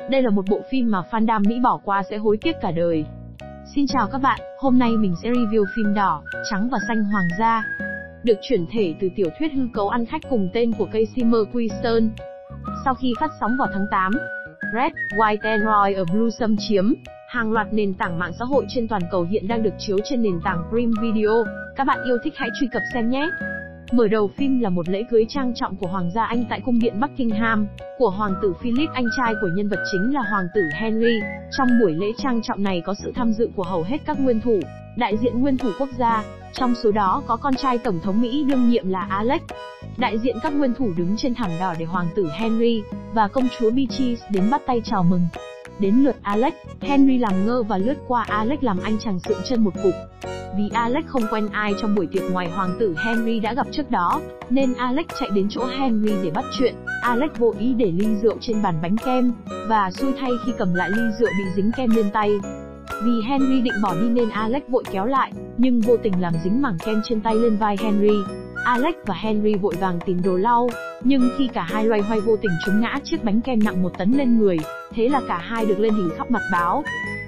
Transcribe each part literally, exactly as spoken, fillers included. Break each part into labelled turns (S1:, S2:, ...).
S1: Đây là một bộ phim mà fandom Mỹ bỏ qua sẽ hối tiếc cả đời. Xin chào các bạn, hôm nay mình sẽ review phim Đỏ, Trắng và Xanh Hoàng gia. Được chuyển thể từ tiểu thuyết hư cấu ăn khách cùng tên của Casey McQuiston. Sau khi phát sóng vào tháng tám, Red, White and Royal Blue xâm chiếm hàng loạt nền tảng mạng xã hội trên toàn cầu hiện đang được chiếu trên nền tảng Prime Video. Các bạn yêu thích hãy truy cập xem nhé! Mở đầu phim là một lễ cưới trang trọng của Hoàng gia Anh tại cung điện Buckingham, của Hoàng tử Philip, anh trai của nhân vật chính là Hoàng tử Henry. Trong buổi lễ trang trọng này có sự tham dự của hầu hết các nguyên thủ, đại diện nguyên thủ quốc gia, trong số đó có con trai Tổng thống Mỹ đương nhiệm là Alex. Đại diện các nguyên thủ đứng trên thảm đỏ để Hoàng tử Henry và công chúa Beatrice đến bắt tay chào mừng. Đến lượt Alex, Henry làm ngơ và lướt qua Alex làm anh chàng sượng chân một cục. Vì Alex không quen ai trong buổi tiệc ngoài Hoàng tử Henry đã gặp trước đó, nên Alex chạy đến chỗ Henry để bắt chuyện. Alex vô ý để ly rượu trên bàn bánh kem, và xui thay khi cầm lại ly rượu bị dính kem lên tay. Vì Henry định bỏ đi nên Alex vội kéo lại, nhưng vô tình làm dính mảng kem trên tay lên vai Henry. Alex và Henry vội vàng tìm đồ lau, nhưng khi cả hai loay hoay vô tình trúng ngã chiếc bánh kem nặng một tấn lên người, thế là cả hai được lên hình khắp mặt báo.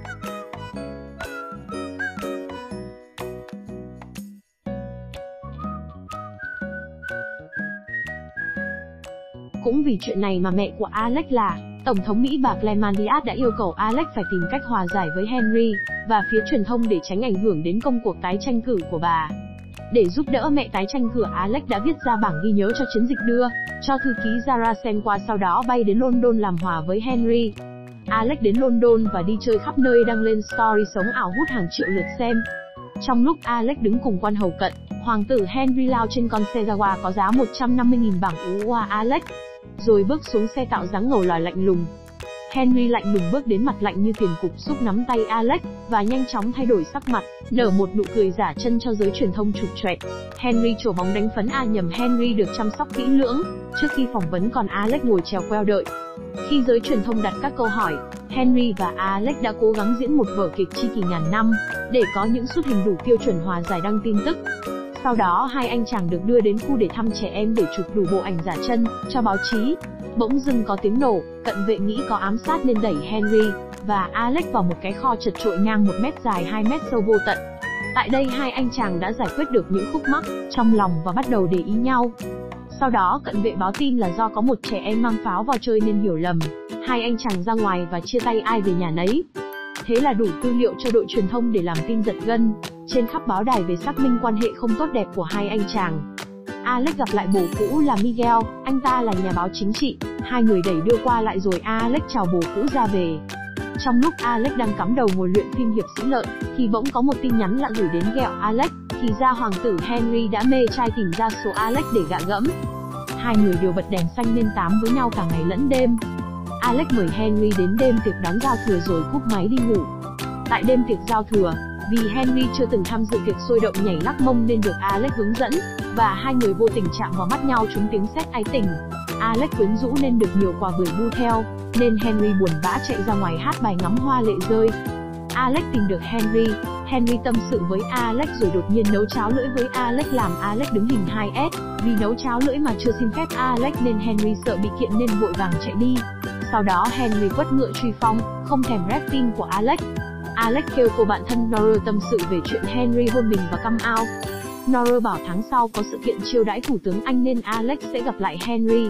S1: Cũng vì chuyện này mà mẹ của Alex là Tổng thống Mỹ bà Clemendiat đã yêu cầu Alex phải tìm cách hòa giải với Henry và phía truyền thông để tránh ảnh hưởng đến công cuộc tái tranh cử của bà. Để giúp đỡ mẹ tái tranh cử, Alex đã viết ra bảng ghi nhớ cho chiến dịch đưa cho thư ký Zara xem qua, sau đó bay đến London làm hòa với Henry. Alex đến London và đi chơi khắp nơi, đăng lên story sống ảo hút hàng triệu lượt xem. Trong lúc Alex đứng cùng quan hầu cận, Hoàng tử Henry lao trên con xe Jaguar có giá một trăm năm mươi nghìn bảng ú qua Alex, rồi bước xuống xe tạo dáng ngầu lòi lạnh lùng. Henry lạnh lùng bước đến, mặt lạnh như tiền cục, xúc nắm tay Alex và nhanh chóng thay đổi sắc mặt, nở một nụ cười giả chân cho giới truyền thông chụp choẹt. Henry trổ bóng đánh phấn à nhầm Henry được chăm sóc kỹ lưỡng trước khi phỏng vấn, còn Alex ngồi chèo queo đợi. Khi giới truyền thông đặt các câu hỏi, Henry và Alex đã cố gắng diễn một vở kịch tri kỷ ngàn năm để có những suất hình đủ tiêu chuẩn hòa giải đăng tin tức. Sau đó hai anh chàng được đưa đến khu để thăm trẻ em để chụp đủ bộ ảnh giả chân cho báo chí. Bỗng dưng có tiếng nổ, cận vệ nghĩ có ám sát nên đẩy Henry và Alex vào một cái kho chật chội ngang một mét dài hai mét sâu vô tận. Tại đây hai anh chàng đã giải quyết được những khúc mắc trong lòng và bắt đầu để ý nhau. Sau đó cận vệ báo tin là do có một trẻ em mang pháo vào chơi nên hiểu lầm. Hai anh chàng ra ngoài và chia tay ai về nhà nấy. Thế là đủ tư liệu cho đội truyền thông để làm tin giật gân trên khắp báo đài về xác minh quan hệ không tốt đẹp của hai anh chàng. Alex gặp lại bồ cũ là Miguel, anh ta là nhà báo chính trị. Hai người đẩy đưa qua lại rồi Alex chào bồ cũ ra về. Trong lúc Alex đang cắm đầu ngồi luyện phim hiệp sĩ lợn, thì bỗng có một tin nhắn lạ gửi đến ghẹo Alex. Thì ra Hoàng tử Henry đã mê trai tìm ra số Alex để gạ gẫm. Hai người đều bật đèn xanh nên tám với nhau cả ngày lẫn đêm. Alex mời Henry đến đêm tiệc đón giao thừa rồi cúp máy đi ngủ. Tại đêm tiệc giao thừa, vì Henry chưa từng tham dự tiệc sôi động nhảy lắc mông nên được Alex hướng dẫn, và hai người vô tình chạm vào mắt nhau trúng tiếng sét ái tình. Alex quyến rũ nên được nhiều quà bưởi bu theo, nên Henry buồn bã chạy ra ngoài hát bài ngắm hoa lệ rơi. Alex tìm được Henry, Henry tâm sự với Alex rồi đột nhiên nấu cháo lưỡi với Alex làm Alex đứng hình hai S. Vì nấu cháo lưỡi mà chưa xin phép Alex nên Henry sợ bị kiện nên vội vàng chạy đi. Sau đó Henry quất ngựa truy phong, không thèm rep tin của Alex. Alex kêu cô bạn thân Nora tâm sự về chuyện Henry hôn mình và come out. Nora bảo tháng sau có sự kiện chiêu đãi thủ tướng Anh nên Alex sẽ gặp lại Henry.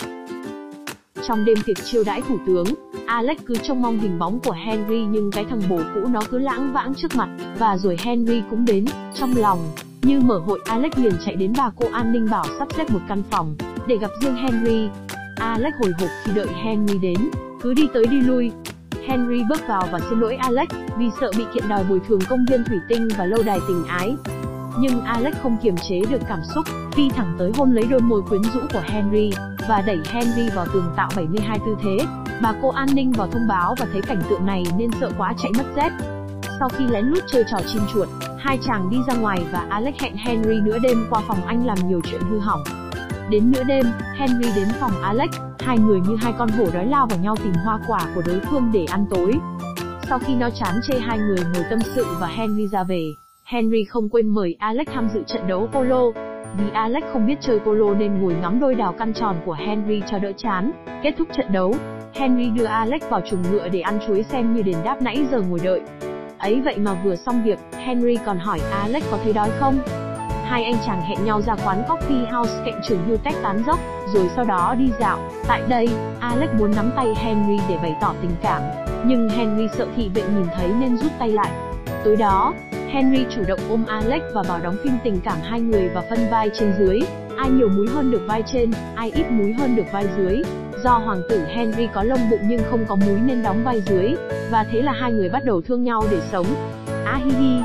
S1: Trong đêm tiệc chiêu đãi thủ tướng, Alex cứ trông mong hình bóng của Henry nhưng cái thằng bồ cũ nó cứ lãng vãng trước mặt, và rồi Henry cũng đến. Trong lòng như mở hội, Alex liền chạy đến bà cô an ninh bảo sắp xếp một căn phòng để gặp riêng Henry. Alex hồi hộp khi đợi Henry đến, cứ đi tới đi lui. Henry bước vào và xin lỗi Alex vì sợ bị kiện đòi bồi thường công viên thủy tinh và lâu đài tình ái. Nhưng Alex không kiềm chế được cảm xúc, phi thẳng tới hôn lấy đôi môi quyến rũ của Henry và đẩy Henry vào tường tạo bảy mươi hai tư thế. Bà cô an ninh vào thông báo và thấy cảnh tượng này nên sợ quá chạy mất dép. Sau khi lén lút chơi trò chim chuột, hai chàng đi ra ngoài và Alex hẹn Henry nửa đêm qua phòng anh làm nhiều chuyện hư hỏng. Đến nửa đêm, Henry đến phòng Alex, hai người như hai con hổ đói lao vào nhau tìm hoa quả của đối phương để ăn tối. Sau khi no chán chê, hai người ngồi tâm sự và Henry ra về. Henry không quên mời Alex tham dự trận đấu polo. Vì Alex không biết chơi polo nên ngồi ngắm đôi đào căn tròn của Henry cho đỡ chán. Kết thúc trận đấu, Henry đưa Alex vào chuồng ngựa để ăn chuối xem như đền đáp nãy giờ ngồi đợi. Ấy vậy mà vừa xong việc, Henry còn hỏi Alex có thấy đói không. Hai anh chàng hẹn nhau ra quán coffee house cạnh trường Utah tán dốc, rồi sau đó đi dạo. Tại đây, Alex muốn nắm tay Henry để bày tỏ tình cảm, nhưng Henry sợ thị vệ nhìn thấy nên rút tay lại. Tối đó, Henry chủ động ôm Alex và bảo đóng phim tình cảm hai người và phân vai trên dưới. Ai nhiều múi hơn được vai trên, ai ít múi hơn được vai dưới. Do hoàng tử Henry có lông bụng nhưng không có múi nên đóng vai dưới, và thế là hai người bắt đầu thương nhau để sống. A hi hi.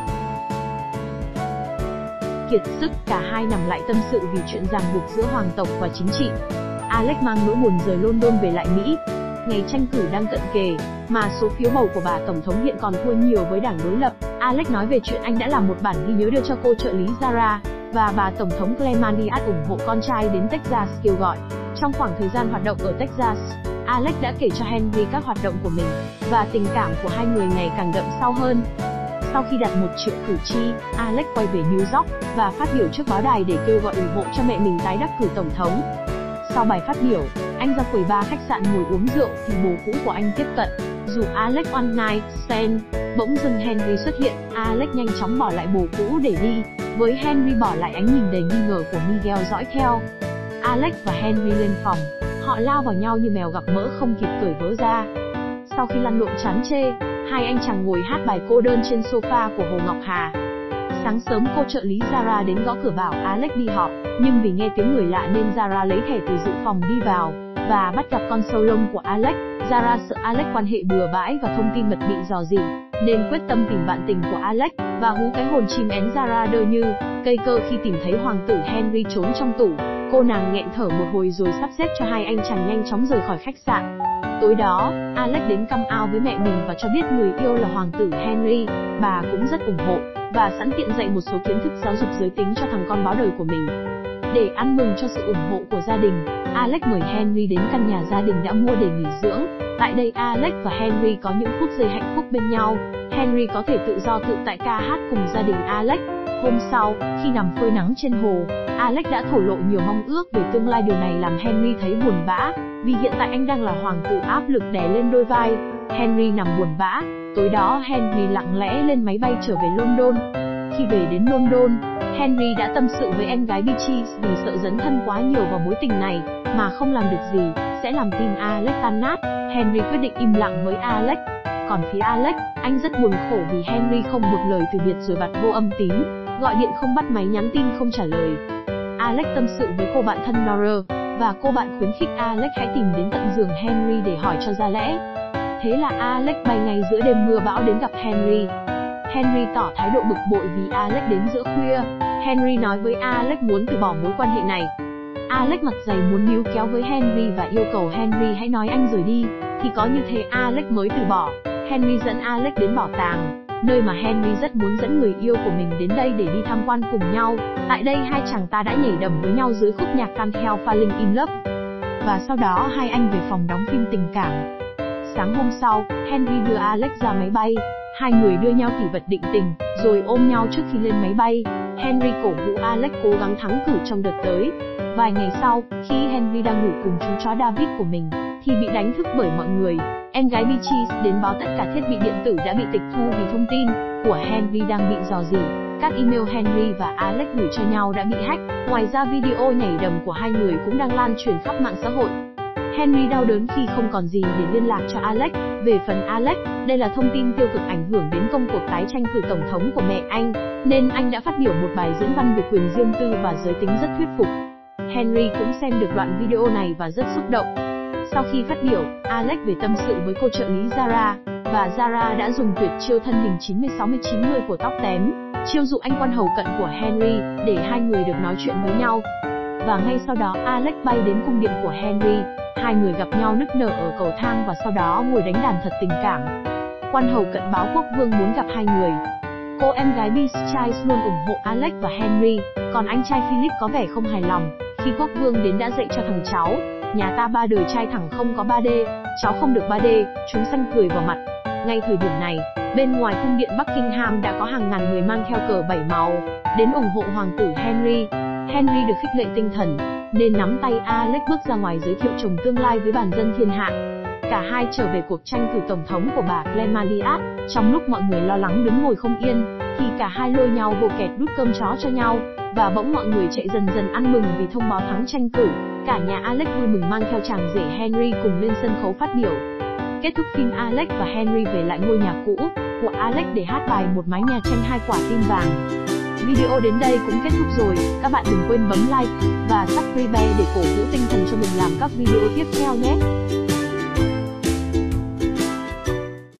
S1: Kiệt sức, cả hai nằm lại tâm sự vì chuyện ràng buộc giữa hoàng tộc và chính trị. Alex mang nỗi buồn rời London về lại Mỹ. Ngày tranh cử đang cận kề, mà số phiếu bầu của bà tổng thống hiện còn thua nhiều với đảng đối lập. Alex nói về chuyện anh đã làm một bản ghi nhớ đưa cho cô trợ lý Zara, và bà tổng thống Clemandiat ủng hộ con trai đến Texas kêu gọi. Trong khoảng thời gian hoạt động ở Texas, Alex đã kể cho Henry các hoạt động của mình, và tình cảm của hai người ngày càng đậm sâu hơn. Sau khi đạt một triệu cử tri, Alex quay về New York và phát biểu trước báo đài để kêu gọi ủng hộ cho mẹ mình tái đắc cử tổng thống. Sau bài phát biểu, anh ra quầy bar khách sạn ngồi uống rượu thì bồ cũ của anh tiếp cận. Dù Alex one night stand, bỗng dưng Henry xuất hiện, Alex nhanh chóng bỏ lại bồ cũ để đi, với Henry bỏ lại ánh nhìn đầy nghi ngờ của Miguel dõi theo. Alex và Henry lên phòng, họ lao vào nhau như mèo gặp mỡ không kịp cởi vớ ra. Sau khi lăn lộn chán chê, hai anh chàng ngồi hát bài cô đơn trên sofa của Hồ Ngọc Hà. Sáng sớm cô trợ lý Zara đến gõ cửa bảo Alex đi họp, nhưng vì nghe tiếng người lạ nên Zara lấy thẻ từ dự phòng đi vào, và bắt gặp con sâu lông của Alex. Zara sợ Alex quan hệ bừa bãi và thông tin mật bị rò rỉ, nên quyết tâm tìm bạn tình của Alex, và hú cái hồn chim én Zara đơ như cây cơ khi tìm thấy hoàng tử Henry trốn trong tủ. Cô nàng nghẹn thở một hồi rồi sắp xếp cho hai anh chàng nhanh chóng rời khỏi khách sạn. Tối đó, Alex đến căm ao với mẹ mình và cho biết người yêu là hoàng tử Henry. Bà cũng rất ủng hộ, và sẵn tiện dạy một số kiến thức giáo dục giới tính cho thằng con báo đời của mình. Để ăn mừng cho sự ủng hộ của gia đình, Alex mời Henry đến căn nhà gia đình đã mua để nghỉ dưỡng. Tại đây Alex và Henry có những phút giây hạnh phúc bên nhau. Henry có thể tự do tự tại ca hát cùng gia đình Alex. Hôm sau, khi nằm phơi nắng trên hồ, Alex đã thổ lộ nhiều mong ước về tương lai. Điều này làm Henry thấy buồn bã, vì hiện tại anh đang là hoàng tử, áp lực đè lên đôi vai. Henry nằm buồn bã. Tối đó Henry lặng lẽ lên máy bay trở về London. Khi về đến London, Henry đã tâm sự với em gái Beatrice vì sợ dấn thân quá nhiều vào mối tình này, mà không làm được gì, sẽ làm tim Alex tan nát. Henry quyết định im lặng với Alex. Còn phía Alex, anh rất buồn khổ vì Henry không buộc lời từ biệt rồi bật vô âm tín, gọi điện không bắt máy, nhắn tin không trả lời. Alex tâm sự với cô bạn thân Nora, và cô bạn khuyến khích Alex hãy tìm đến tận giường Henry để hỏi cho ra lẽ. Thế là Alex bay ngay giữa đêm mưa bão đến gặp Henry. Henry tỏ thái độ bực bội vì Alex đến giữa khuya. Henry nói với Alex muốn từ bỏ mối quan hệ này. Alex mặt dày muốn níu kéo với Henry và yêu cầu Henry hãy nói anh rời đi, thì có như thế Alex mới từ bỏ. Henry dẫn Alex đến bảo tàng, nơi mà Henry rất muốn dẫn người yêu của mình đến đây để đi tham quan cùng nhau. Tại đây hai chàng ta đã nhảy đầm với nhau dưới khúc nhạc Can't Help Falling in Love. Và sau đó hai anh về phòng đóng phim tình cảm. Sáng hôm sau, Henry đưa Alex ra máy bay. Hai người đưa nhau kỷ vật định tình, rồi ôm nhau trước khi lên máy bay. Henry cổ vũ Alex cố gắng thắng cử trong đợt tới. Vài ngày sau, khi Henry đang ngủ cùng chú chó David của mình, thì bị đánh thức bởi mọi người. Em gái Beatrice đến báo tất cả thiết bị điện tử đã bị tịch thu vì thông tin của Henry đang bị rò rỉ. Các email Henry và Alex gửi cho nhau đã bị hack. Ngoài ra video nhảy đầm của hai người cũng đang lan truyền khắp mạng xã hội. Henry đau đớn khi không còn gì để liên lạc cho Alex. Về phần Alex, đây là thông tin tiêu cực ảnh hưởng đến công cuộc tái tranh cử tổng thống của mẹ anh, nên anh đã phát biểu một bài diễn văn về quyền riêng tư và giới tính rất thuyết phục. Henry cũng xem được đoạn video này và rất xúc động. Sau khi phát biểu, Alex về tâm sự với cô trợ lý Zara, và Zara đã dùng tuyệt chiêu thân hình chín mươi sáu mươi chín mươi của tóc tém, chiêu dụ anh quan hầu cận của Henry, để hai người được nói chuyện với nhau. Và ngay sau đó Alex bay đến cung điện của Henry. Hai người gặp nhau nức nở ở cầu thang và sau đó ngồi đánh đàn thật tình cảm. Quan hầu cận báo quốc vương muốn gặp hai người. Cô em gái Beatrice luôn ủng hộ Alex và Henry, còn anh trai Philip có vẻ không hài lòng khi quốc vương đến đã dạy cho thằng cháu: nhà ta ba đời trai thẳng không có ba D, cháu không được ba D. Chúng xanh cười vào mặt. Ngay thời điểm này, bên ngoài cung điện Buckingham đã có hàng ngàn người mang theo cờ bảy màu đến ủng hộ hoàng tử Henry. Henry được khích lệ tinh thần, nên nắm tay Alex bước ra ngoài giới thiệu chồng tương lai với bản dân thiên hạ. Cả hai trở về cuộc tranh cử tổng thống của bà Clemaliat. Trong lúc mọi người lo lắng đứng ngồi không yên, thì cả hai lôi nhau vô kẹt đút cơm chó cho nhau, và bỗng mọi người chạy dần dần ăn mừng vì thông báo thắng tranh cử. Cả nhà Alex vui mừng mang theo chàng rể Henry cùng lên sân khấu phát biểu. Kết thúc phim, Alex và Henry về lại ngôi nhà cũ của Alex để hát bài Một mái nhà tranh hai quả tim vàng. Video đến đây cũng kết thúc rồi, các bạn đừng quên bấm like và subscribe để cổ vũ tinh thần cho mình làm các video tiếp theo nhé.